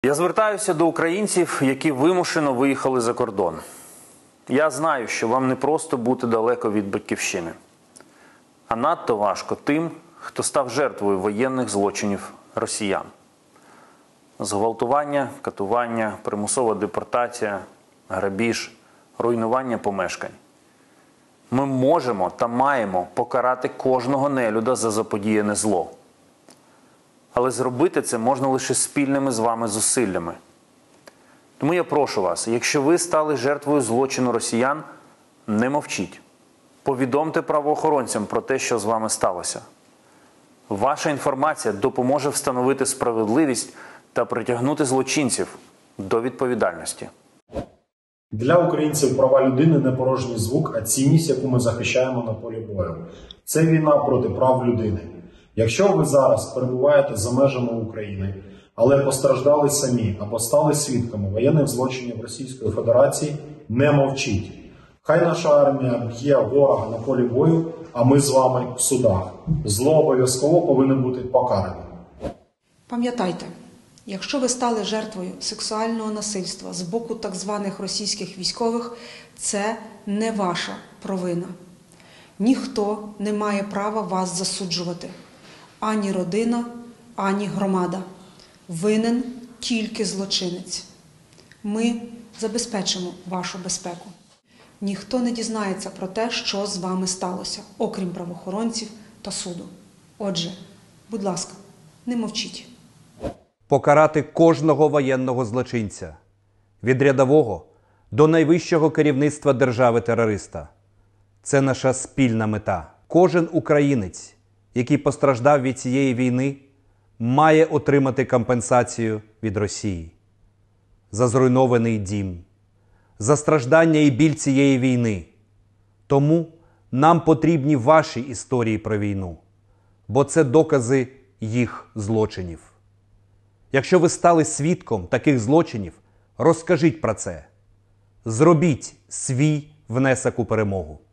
Я звертаюся до українців, які вимушено виїхали за кордон. Я знаю, що вам не просто бути далеко від батьківщини, а надто важко тим, хто став жертвою воєнних злочинів росіян. Зґвалтування, катування, примусова депортація, грабіж, руйнування помешкань. Ми можемо та маємо покарати кожного нелюда за заподіяне зло. Але зробити це можна лише спільними з вами зусиллями. Тому я прошу вас, якщо ви стали жертвою злочину росіян, не мовчіть. Повідомте правоохоронцям про те, що з вами сталося. Ваша інформація допоможе встановити справедливість та притягнути злочинців до відповідальності. Для українців права людини не порожній звук, а цінність, яку ми захищаємо на полі бою. Це війна проти прав людини. Якщо ви зараз перебуваєте за межами України, але постраждали самі або стали свідками воєнних злочинів Російської Федерації, не мовчіть. Хай наша армія б'є ворога на полі бою, а ми з вами в судах. Зло обов'язково повинно бути покаране. Пам'ятайте, якщо ви стали жертвою сексуального насильства з боку так званих російських військових, це не ваша провина. Ніхто не має права вас засуджувати. Ані родина, ані громада. Винен тільки злочинець. Ми забезпечимо вашу безпеку. Ніхто не дізнається про те, що з вами сталося, окрім правоохоронців та суду. Отже, будь ласка, не мовчіть. Покарати кожного воєнного злочинця, від рядового до найвищого керівництва держави-терориста. Це наша спільна мета. Кожен українець, який постраждав від цієї війни, має отримати компенсацію від Росії. За зруйнований дім, за страждання і біль цієї війни. Тому нам потрібні ваші історії про війну, бо це докази їх злочинів. Якщо ви стали свідком таких злочинів, розкажіть про це. Зробіть свій внесок у перемогу.